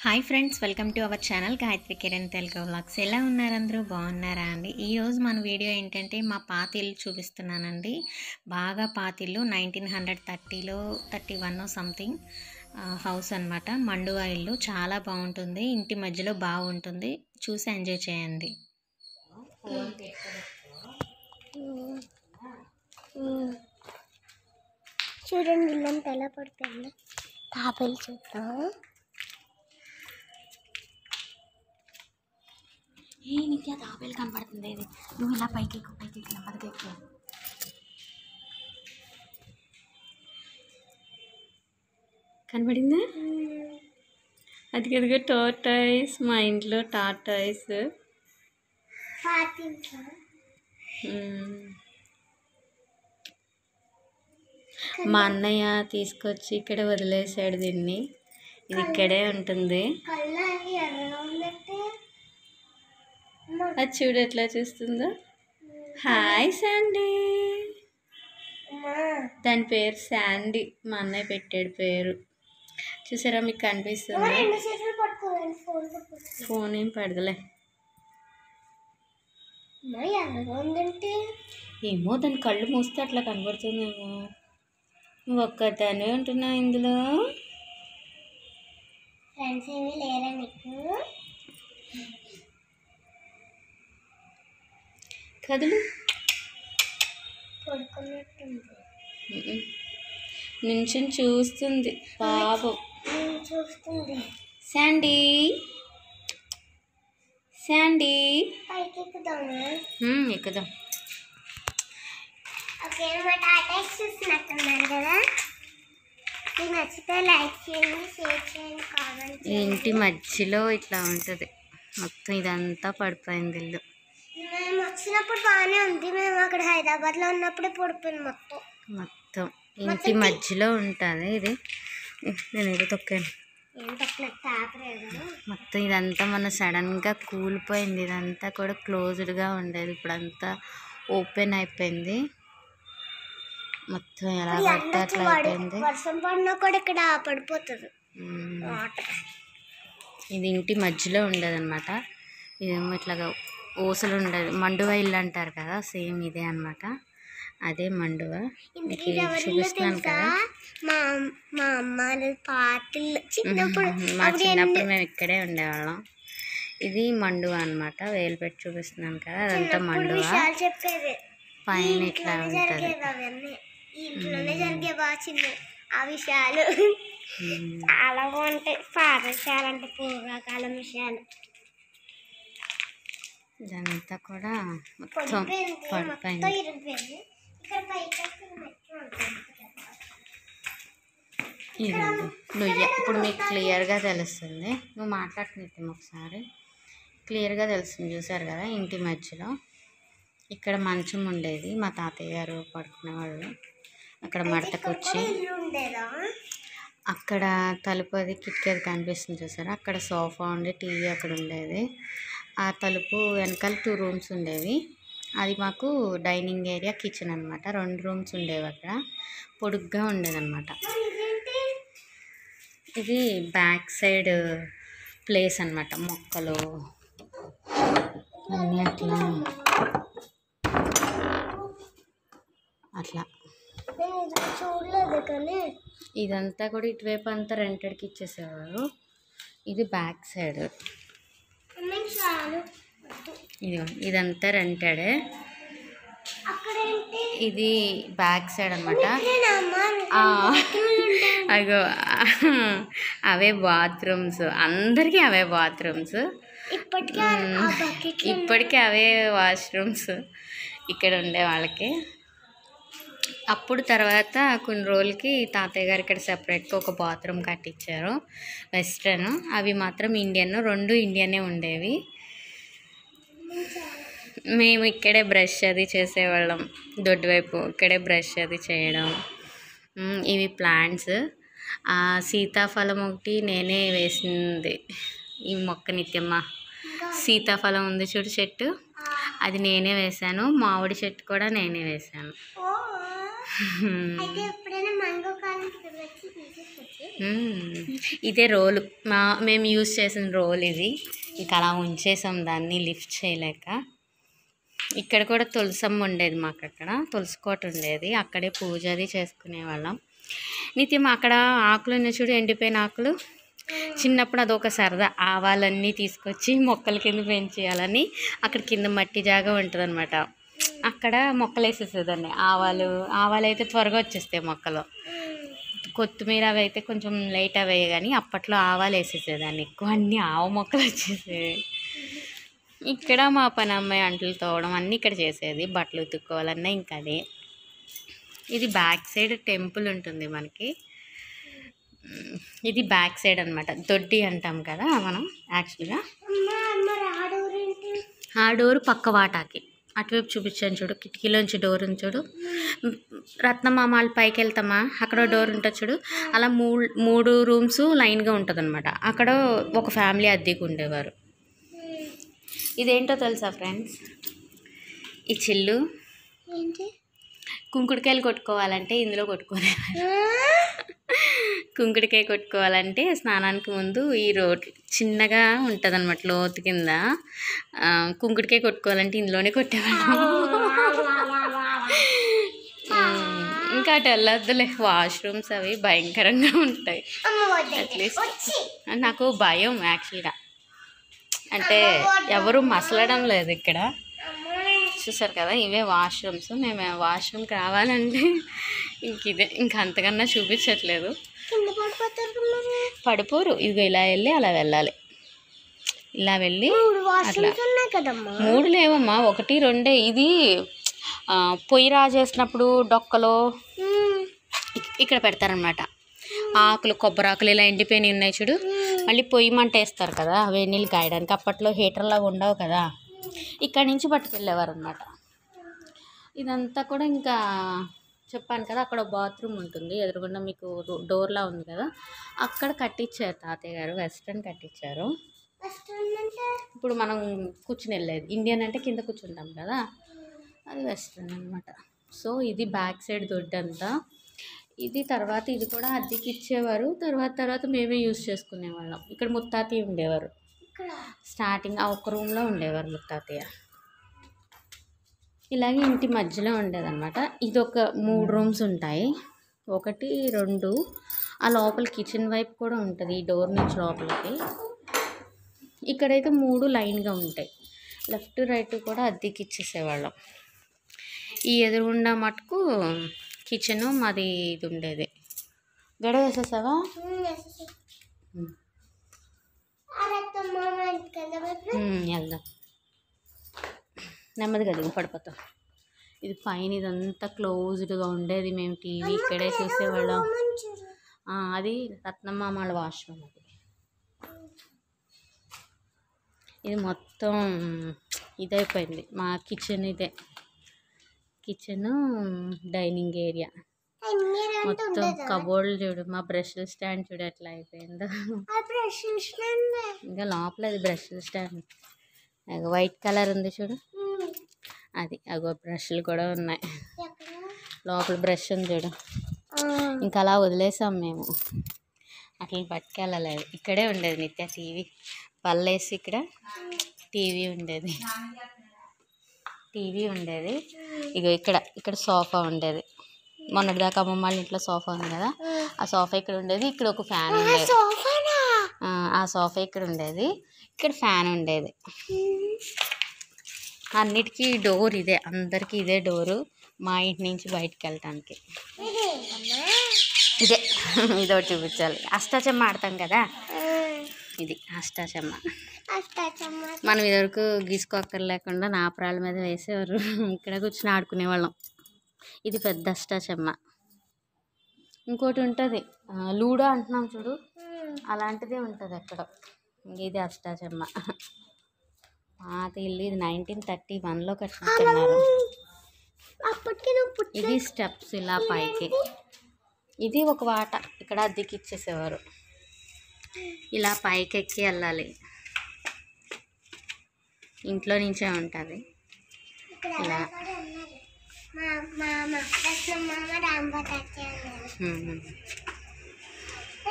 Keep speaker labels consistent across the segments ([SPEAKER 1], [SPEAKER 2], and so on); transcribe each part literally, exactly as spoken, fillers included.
[SPEAKER 1] Hi friends, welcome to our channel Gayatri Kiran Telugu vlogs. ఎలా ఉన్నారు? అందరూ బాగున్నారా అండి? ఈరోజు మన వీడియో ఏంటంటే మా పాత ఇల్లు చూపిస్తున్నానండి. బాగా పాత ఇల్లు, నైన్టీన్ హండ్రెడ్ థర్టీలో థర్టీ వన్ సంథింగ్ హౌస్ అనమాట. మండువా ఇల్లు చాలా బాగుంటుంది, ఇంటి మధ్యలో బాగుంటుంది, చూసి ఎంజాయ్ చేయండి.
[SPEAKER 2] చూడండి ఇల్లంతా ఎలా పడుతుంది. తాపలు చూద్దాం.
[SPEAKER 1] ఏ నీకు ఆ తాపేలు కనపడుతుంది. ఇది నువ్వు ఇలా పైకి ఎక్కువ పైకి ఎక్కువ పైకి ఎక్కువ కనపడిందా? అది కదిగా టార్టాయిస్, మా ఇంట్లో టార్టాయిస్. మా అన్నయ్య తీసుకొచ్చి ఇక్కడ వదిలేసాడు దీన్ని. ఇది ఇక్కడే ఉంటుంది. అది చూడు ఎట్లా చూస్తుందో. Hi Sandy. దాని పేరు శాండీ, మా అన్నయ్య పెట్టాడు పేరు. చూసారా, మీకు కనిపిస్తుందా? ఫోన్ ఏం పడదులే. ఏమో దాని కళ్ళు మూస్తే అట్లా కనబడుతుందేమో. నువ్వు ఒక్కదానే ఉంటున్నావు ఇందులో.
[SPEAKER 2] ఫ్రెండ్స్ ఏమీ లేరా నీకు?
[SPEAKER 1] కదులు.
[SPEAKER 2] పడుకున్నట్టుంది.
[SPEAKER 1] నించుని చూస్తుంది పాపం.
[SPEAKER 2] చూస్తుంది.
[SPEAKER 1] Sandy, Sandy.
[SPEAKER 2] పైకి ఎక్కుదామా?
[SPEAKER 1] ఎక్కుదాం.
[SPEAKER 2] ఓకే, మా టాటాస్ చూస్తున్నట్టున్నారు కదా. మీకు నచ్చితే లైక్ చేయండి, షేర్ చేయండి, కామెంట్ చేయండి.
[SPEAKER 1] ఇంటి మధ్యలో ఇట్లా ఉంటుంది మొత్తం. ఇదంతా పడిపోయింది ఇల్లు.
[SPEAKER 2] మేము వచ్చినప్పుడు బాగానే ఉంది. మేము అక్కడ హైదరాబాద్లో ఉన్నప్పుడే పడిపోయింది మొత్తం.
[SPEAKER 1] మొత్తం ఇంటి మధ్యలో ఉంటుంది ఇది. నేను ఏదో తొక్కాను.
[SPEAKER 2] ఏం తొక్కలేదు, తాపలేదు.
[SPEAKER 1] మొత్తం ఇదంతా మన సడన్గా కూలిపోయింది. ఇదంతా కూడా క్లోజ్డ్గా ఉండేది, ఇప్పుడు అంతా ఓపెన్ అయిపోయింది. మొత్తం ఎలా పడితే అట్లా అయిపోయింది.
[SPEAKER 2] వర్షం పడినా కూడా ఇక్కడ పడిపోతుంది.
[SPEAKER 1] ఇది ఇంటి మధ్యలో ఉండేది అనమాట. ఇదేమో ఇట్లాగా ఓసలు ఉండేది. మండువా ఇల్లు అంటారు కదా, సేమ్ ఇదే అనమాట. అదే మండువా. మీకు చూపిస్తున్నాను కదా.
[SPEAKER 2] మా మా అమ్మ పాటలు చిన్నప్పుడు
[SPEAKER 1] మా చిన్నప్పుడు మేము ఇక్కడే ఉండేవాళ్ళం. ఇది మండువా అనమాట. వేలు పెట్టి చూపిస్తున్నాను కదా, అదంతా మండువా.
[SPEAKER 2] చెప్పేది
[SPEAKER 1] పైన ఇట్లా ఉంటుంది.
[SPEAKER 2] ఇంట్లోనే జరిగే బాగా చిన్న ఆ విషయాలు చాలా బాగుంటాయి. పాత విషయాలు అంటే పూర్వకాలం విషయాలు.
[SPEAKER 1] ఇదంతా కూడా మొత్తం పడిపోయింది. ఇదండి నువ్వు ఇప్పుడు మీకు క్లియర్గా తెలుస్తుంది. నువ్వు మాట్లాడుతున్నట్టు ఒకసారి క్లియర్గా తెలుస్తుంది. చూసారు కదా, ఇంటి మధ్యలో ఇక్కడ మంచం ఉండేది. మా తాతయ్య గారు పడుకునేవాళ్ళు. అక్కడ మడత కూర్చి అక్కడ తలుపు అది కిటికీ అది కనిపిస్తుంది చూసారా. అక్కడ సోఫా ఉండే, టీవీ అక్కడ ఉండేది. ఆ తలుపు వెనకాల టూ రూమ్స్ ఉండేవి. అది మాకు డైనింగ్ ఏరియా, కిచెన్ అనమాట. రెండు రూమ్స్ ఉండేవి అక్కడ. పొడుగ్గా ఉండేదన్నమాట. ఇది బ్యాక్ సైడ్ ప్లేస్ అనమాట. మొక్కలు అన్నీ అట్లా అట్లా
[SPEAKER 2] చూడలేదు కానీ
[SPEAKER 1] ఇదంతా కూడా ఇటువైపు అంతా రెంటెడ్కి ఇచ్చేసేవారు. ఇది బ్యాక్ సైడ్. ఇది ఇదంతా రెంటెడే. ఇది బ్యాక్ సైడ్ అనమాట. అగో అవే బాత్రూమ్స్, అందరికీ అవే బాత్రూమ్స్. ఇప్పటికీ అవే వాష్రూమ్స్ ఇక్కడ ఉండే వాళ్ళకి. అప్పుడు తర్వాత కొన్ని రోజులకి తాతయ్య గారు ఇక్కడ సెపరేట్గా ఒక బాత్రూమ్ కట్టించారు, వెస్ట్రన్. అవి మాత్రం ఇండియన్, రెండు ఇండియనే ఉండేవి. మేము ఇక్కడే బ్రష్ అది చేసేవాళ్ళం. దొడ్డువైపు ఇక్కడే బ్రష్ అది చేయడం. ఇవి ప్లాంట్స్. సీతాఫలం ఒకటి నేనే వేసింది. ఈ మొక్క నిత్యమ్మ సీతాఫలం ఉంది చూడు చెట్టు, అది నేనే వేశాను. మామిడి చెట్టు కూడా నేనే వేశాను.
[SPEAKER 2] అయితే ఎప్పుడైనా మ్యాంగో కాలం వచ్చి తీసేసి
[SPEAKER 1] ఇదే రోలు మా మేము యూజ్ చేసిన రోల్ ఇది. ఇంకా అలా ఉంచేసాం దాన్ని లిఫ్ట్ చేయలేక. ఇక్కడ కూడా తులసమ్మ ఉండేది మాకు, అక్కడ తులసి కోట ఉండేది, అక్కడే పూజ అది చేసుకునే వాళ్ళం నిత్యం. అక్కడ ఆకులు ఉన్నాయి చూడు, ఎండిపోయిన ఆకులు. చిన్నప్పుడు అదొక సరదా, ఆవాలన్నీ తీసుకొచ్చి మొక్కల కింద పెంచేయాలని. అక్కడ కింద మట్టి జాగా ఉంటుంది అనమాట, అక్కడ మొక్కలు వేసేసేదాన్ని. ఆవాలు ఆవాలు అయితే త్వరగా వచ్చేస్తాయి మొక్కలు, కొత్తిమీర అవి అయితే కొంచెం లేట్ అవే, కానీ అప్పట్లో ఆవాలు వేసేసేదాన్ని ఎక్కువ, అన్నీ ఆవ మొక్కలు వచ్చేసేవి. ఇక్కడ మా పని అమ్మాయి అంట్లు తోవడం అన్నీ ఇక్కడ చేసేది, బట్టలు ఉతుక్కోవాలన్నా ఇంకా అదే. ఇది బ్యాక్ సైడ్ టెంపుల్ ఉంటుంది మనకి, ఇది బ్యాక్ సైడ్ అనమాట, దొడ్డి అంటాం కదా మనం యాక్చువల్గా. ఆ డోరు పక్క వాటాకి అటువైపు చూపించాను చూడు, కిటికీలోంచి డోర్ ఉంది చూడు, రత్నమామాలు పైకి వెళ్తామా, అక్కడ డోర్ ఉంటుంది చూడు. అలా మూడు మూడు రూమ్స్ లైన్గా ఉంటుంది అనమాట. అక్కడ ఒక ఫ్యామిలీ అద్దెకు ఉండేవారు. ఇదేంటో తెలుసా ఫ్రెండ్స్, ఈ చిల్లు కుంకుడుకాయలు కొట్టుకోవాలంటే ఇందులో కొట్టుకునేవారు. కుంకుడికాయ కొట్టుకోవాలంటే స్నానానికి ముందు ఈ రోడ్ చిన్నగా ఉంటుంది అనమాట, లోతు కింద. కుంకుడికాయ కొట్టుకోవాలంటే ఇందులోనే కొట్టేవాళ్ళం. ఇంకా అటు వెళ్ళొద్దులే, వాష్రూమ్స్ అవి భయంకరంగా ఉంటాయి. అట్లీస్ట్ నాకు భయం యాక్చువల్గా, అంటే ఎవరు మసలడం లేదు ఇక్కడ. చూసారు కదా, ఇవే వాష్రూమ్స్. మేము వాష్రూమ్కి రావాలంటే ఇంక ఇదే, ఇంక అంతకన్నా చూపించట్లేదు. పడిపోరు, ఇదిగో ఇలా వెళ్ళి అలా వెళ్ళాలి, ఇలా వెళ్ళి అట్లా. మూడు లేవమ్మా, ఒకటి రెండే. ఇది పొయ్యి రాజేసినప్పుడు డొక్కలో ఇక్కడ పెడతారనమాట. ఆకులు, కొబ్బరి ఆకులు ఇలా ఎండిపోయినవి ఉన్నాయి చూడు, మళ్ళీ పొయ్యి మంట వేస్తారు కదా వేడి నీళ్ళు కాయడానికి. అప్పట్లో హీటర్లాగా ఉండవు కదా, ఇక్కడి నుంచి పట్టుకెళ్ళేవారు అనమాట. ఇదంతా కూడా ఇంకా చెప్పాను కదా, అక్కడ బాత్రూమ్ ఉంటుంది ఎదురుగుండా, మీకు డోర్లా ఉంది కదా, అక్కడ కట్టించారు తాతయ్య గారు, వెస్ట్రన్ కట్టించారు. ఇప్పుడు మనం కూర్చుని వెళ్ళేది ఇండియన్ అంటే కింద కూర్చుంటాం కదా, అది వెస్ట్రన్ అనమాట. సో ఇది బ్యాక్ సైడ్ దొడ్డంతా. ఇది తర్వాత ఇది కూడా అద్దెకి ఇచ్చేవారు, తర్వాత తర్వాత మేమే యూజ్ చేసుకునేవాళ్ళం. ఇక్కడ ముత్తాతయ్య ఉండేవారు, స్టార్టింగ్ ఆ ఒక్క రూమ్లో ఉండేవారు ముత్తాతయ్య. ఇలాగే ఇంటి మధ్యలో ఉండేదన్నమాట. ఇది ఒక మూడు రూమ్స్ ఉంటాయి, ఒకటి రెండు. ఆ లోపల కిచెన్ వైపు కూడా ఉంటుంది, ఈ డోర్ నుంచి లోపలికి. ఇక్కడైతే మూడు లైన్గా ఉంటాయి, లెఫ్ట్ రైట్ కూడా అద్దెకి ఇచ్చేసేవాళ్ళం. ఈ ఎదురుగుండా మటుకు కిచెను మాది ఇది ఉండేది. గడ వేసేసావా? వెళ్దాం, నెమ్మదిగా దిగు, పడిపోతాం. ఇది పైన ఇదంతా క్లోజ్డ్గా ఉండేది, మేము టీవీ ఇక్కడే చూసేవాళ్ళం. అది రత్నమామాల వాష్రూమ్. అది ఇది మొత్తం ఇదైపోయింది మా కిచెన్. ఇదే కిచెన్, డైనింగ్ ఏరియా మొత్తం. కబోర్డ్లు చూడు, మా బ్రష్ స్టాండ్ చూడు ఎట్లా అయిపోయిందో. ఇంకా లోపల అది బ్రష్ స్టాండ్, వైట్ కలర్ ఉంది చూడు, అది. అగో బ్రష్లు కూడా ఉన్నాయి లోపల, బ్రష్ ఉంది చూడు. ఇంకా అలా వదిలేసాం మేము, అట్లా పట్టుకెళ్ళలేదు. ఇక్కడే ఉండేది నిత్య టీవీ, పళ్ళేసి ఇక్కడ టీవీ ఉండేది, టీవీ ఉండేది. ఇగో ఇక్కడ ఇక్కడ సోఫా ఉండేది. మొన్నటిదాకా అమ్మమ్మ వాళ్ళ ఇంట్లో సోఫా ఉంది కదా, ఆ సోఫా ఇక్కడ ఉండేది. ఇక్కడ ఒక ఫ్యాన్ ఉండేది, ఆ సోఫా ఇక్కడ ఉండేది, ఇక్కడ ఫ్యాన్ ఉండేది. అన్నిటికీ డోర్ ఇదే, అందరికీ ఇదే డోరు మా ఇంటి నుంచి బయటికి వెళ్ళటానికి. ఇదే ఇదోటి చూపించాలి. అష్టాచమ్మ ఆడతాం కదా, ఇది అష్టాచమ్మ. మనం ఇదివరకు గీసుకోక్కర్ లేకుండా నాపరాల మీద వేసేవారు, ఇక్కడ కూర్చొని ఆడుకునేవాళ్ళం. ఇది పెద్ద అష్టాచమ్మ. ఇంకోటి ఉంటుంది లూడో అంటున్నాం చూడు, అలాంటిదే ఉంటుంది అక్కడ. ఇది అష్టాచమ్మ. పాత ఇల్లు, ఇది నైన్టీన్ థర్టీ వన్లో కట్టించుకున్నారు. ఇది స్టెప్స్ ఇలా పైకి. ఇది ఒక వాట, ఇక్కడ అద్దెకి ఇచ్చేసేవారు. ఇలా పైకి ఎక్కి వెళ్ళాలి, ఇంట్లో నుంచే ఉంటుంది ఇలా.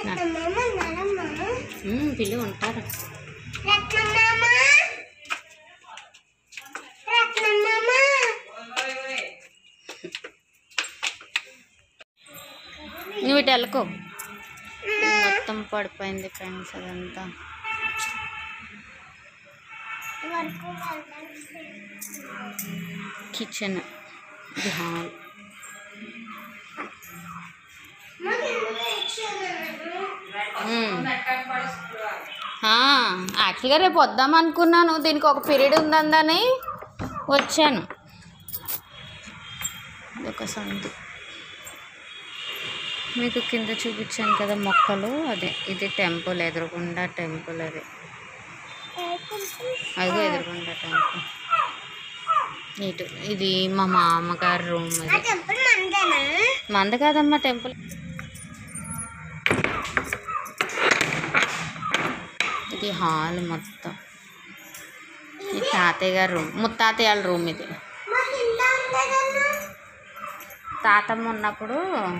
[SPEAKER 1] పిల్లి ఉంటారు. నువ్వు ఇటు వెళ్ళకో, మొత్తం పడిపోయింది ఫ్రెండ్స్ అదంతా. కిచెన్, ఇది హాల్. యాక్చువల్గా రేపు వద్దాం అనుకున్నాను, దీనికి ఒక పీరియడ్ ఉందని వచ్చాను. ఒక సందు మీకు కింద చూపించాను కదా మొక్కలు, అదే ఇది టెంపుల్, ఎదురుకుండా టెంపుల్. అది అదిగో ఎదురుకుండా టెంపుల్. ఇటు ఇది మా మామగారు రూమ్. మంద కాదమ్మా టెంపుల్. ఇది హాల్ మొత్తం. ఈ తాతయ్య గారు రూమ్, ముత్తాతయ్య వాళ్ళ రూమ్ ఇది. తాతమ్మ ఉన్నప్పుడు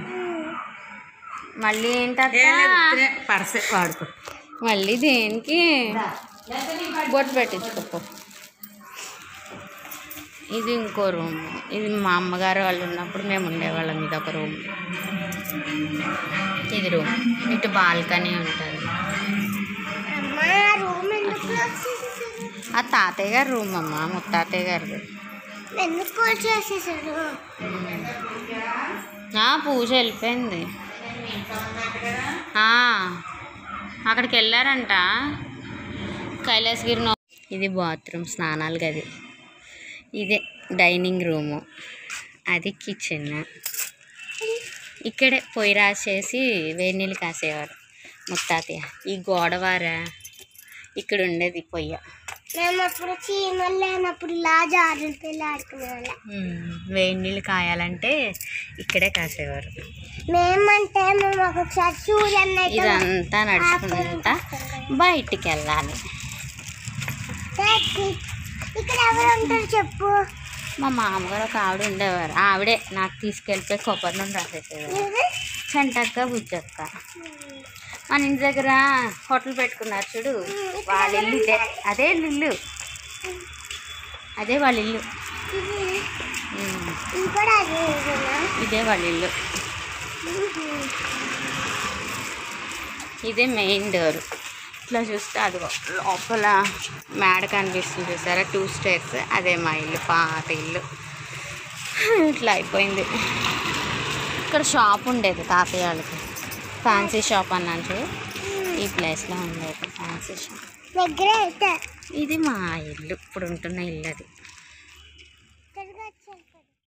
[SPEAKER 1] మళ్ళీ ఏంటంటే పర్సే వాడుకో, మళ్ళీ దేనికి బొట్టు పెట్టించుకోపో. ఇది ఇంకో రూమ్. ఇది మా అమ్మగారు వాళ్ళు ఉన్నప్పుడు మేము ఉండేవాళ్ళం. ఇది ఒక రూమ్. ఇది రూమ్. ఇటు బాల్కనీ ఉంటుంది. ఆ తాతయ్య గారు రూమ్ అమ్మ, ముత్తాతయ్య గారు. పూజ వెళ్ళిపోయింది, అక్కడికి వెళ్ళారంట కైలాసగిరి. ఇది బాత్రూమ్, స్నానాలు గది. ఇదే డైనింగ్ రూము, అది కిచెన్. ఇక్కడే పొయ్యి రాసేసి వేడి నీళ్ళు కాసేవారు ముత్తాతయ్య. ఈ గోడవార ఇక్కడ ఉండేది పొయ్య.
[SPEAKER 2] మేము అప్పుడు చీమలు లేనప్పుడు ఇలా జారులు పిల్లలు ఆడుకునేవాళ్ళం.
[SPEAKER 1] వేడి నీళ్ళు కాయాలంటే ఇక్కడే కాసేవారు.
[SPEAKER 2] మేమంటే మేము ఒక్కొక్కసారి సూర్యన్న
[SPEAKER 1] ఇదంతా నడుచుకుంటా బయటికి వెళ్ళాలి.
[SPEAKER 2] ఇక్కడ ఎవరు ఉంటారు చెప్పు?
[SPEAKER 1] మా మామగారు ఒక ఆవిడ ఉండేవారు, ఆవిడే నాకు తీసుకెళ్ళిపోయి కొబ్బరి నుండి రాసేసేవారు. చంటక్క బుజ్జక్క. మన ఇంటి దగ్గర హోటల్ పెట్టుకున్నారు చూడు, వాళ్ళ ఇల్లు ఇదే. అదే ఇల్లు, అదే వాళ్ళ ఇల్లు. ఇదే వాళ్ళ ఇల్లు. ఇదే మెయిన్ డోర్. ఇట్లా చూస్తే అది లోపల మేడ కనిపిస్తుంది చూసారా, టూ స్టేర్స్. అదే మా ఇల్లు, పాత ఇల్లు. ఇట్లా అయిపోయింది. ఇక్కడ షాప్ ఉండేది తాతయ్య వాళ్ళకి, ఫ్యాన్సీ షాప్ అన్నాను చూడు, ఈ ప్లేస్లో ఉండేది ఫ్యాన్సీ షాప్. ఇది మా ఇల్లు, ఇప్పుడు ఉంటున్న ఇల్లు అది.